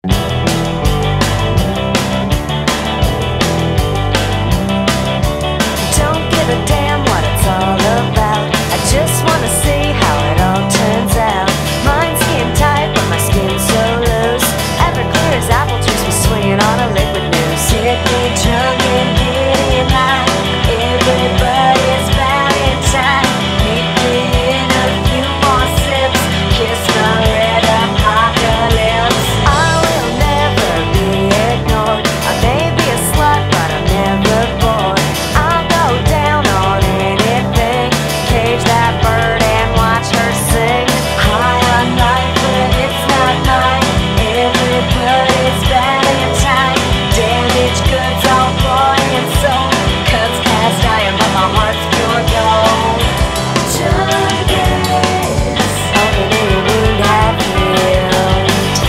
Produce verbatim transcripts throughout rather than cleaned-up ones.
Don't give a damn what it's all about. I just wanna see how it all turns out. Mine's skin tight, but my skin's so loose. Everclear as apple juice, was swinging on a liquid noose. Get me drunk and getting high. Everybody's Valentine. Meet me in a few more sips. Kiss my red apocalypse. I will never be ignored. I may be a slut, but I'm never bored. I'll go down on anything. Cage that bird and watch her sing. High on life, but it's not mine. Everybody's Valentine. Damaged goods, all bought and sold. Cuts cast iron, but my heart's pure gold. Darkness, opening a wound half healed.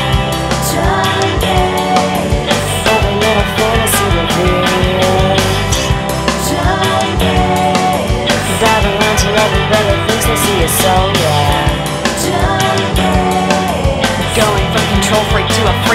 Darkness, opening a fantasy revealed. Darkness, diving until everybody thinks they see your soul, yeah. Darkness, going from control freak to a freak.